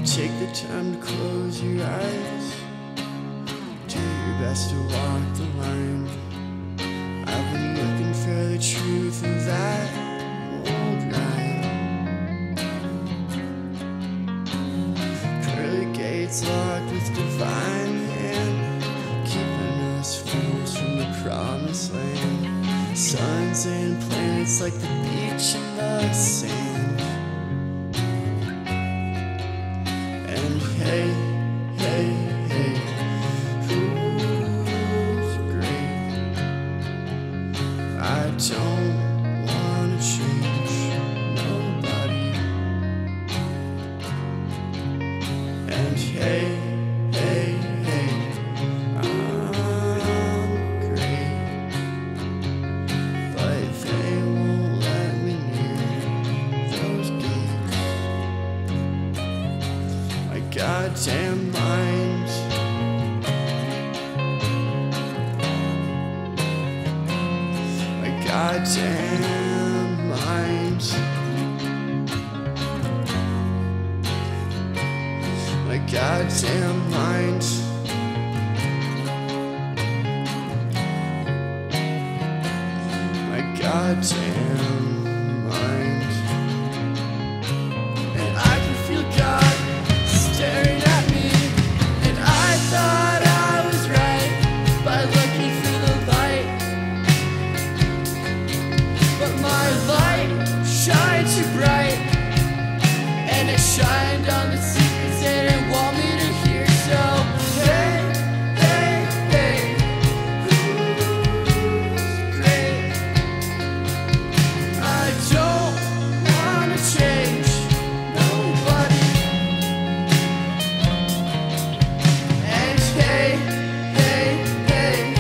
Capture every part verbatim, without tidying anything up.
Take the time to close your eyes. Do your best to walk the line. I've been looking for the truth of that old rhyme. Pearly gates locked with divine hand, keeping us fools from the promised land. Suns and planets like the beach and the sand. And hey, hey, hey, who's great? I don't wanna change nobody. And hey, hey, hey, I'm great, but they won't let me near those gates. My goddamn mind, my goddamn mind, my goddamn mind, my goddamn mind. And I can feel God staring at me, and I thought I was right by looking through the light. But my light shined too bright, and it shined on the secrets they didn't want me to hear. So hey, hey, hey, who's great? I don't wanna change nobody. And hey, hey, hey,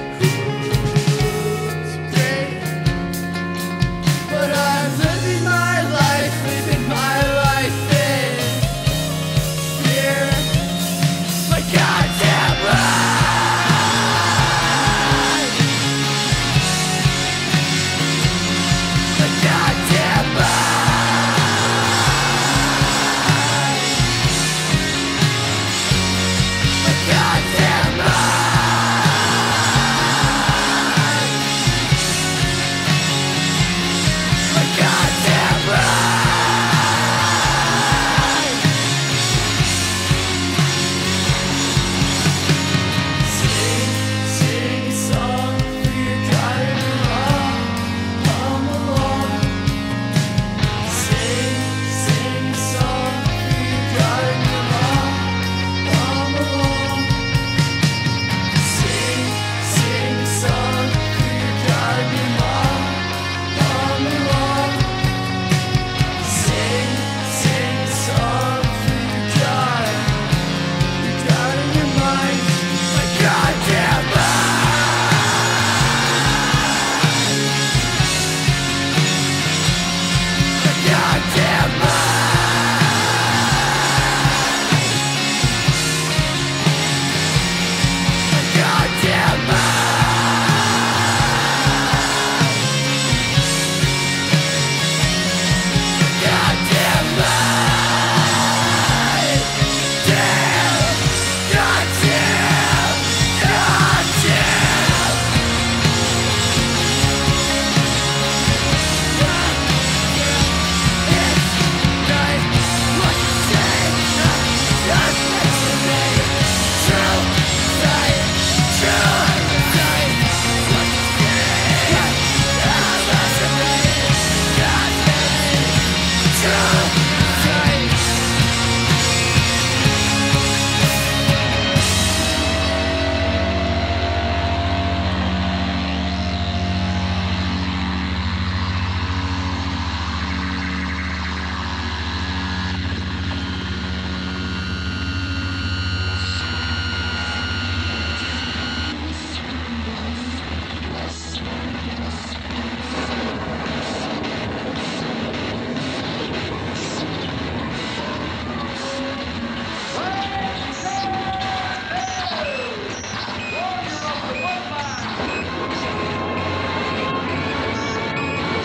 who's great? But I'm living my life, living my life in fear. My goddamn life. My goddamn life. My goddamn life. My goddamn life. Sing, sing a song for your God and your mom. Come along. Sing, sing a song for your God and your mom. Come along. Sing, sing a song for your God and your mom. Come along. Sing, sing a song for your God, your God and your mind. My goddamn life. My goddamn life. My goddamn life. Goddamn life. Damn. Goddamn. Goddamn. It's right what you say. Just listen to me. True. Right. True. Right. What you say. Just listen to me. Goddamn. True. Right.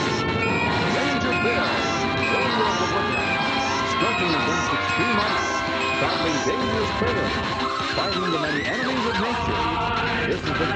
Ranger Bill, warrior of the woodlands, striking against extreme odds. battling dangerous predators, fighting the many enemies of nature. This is the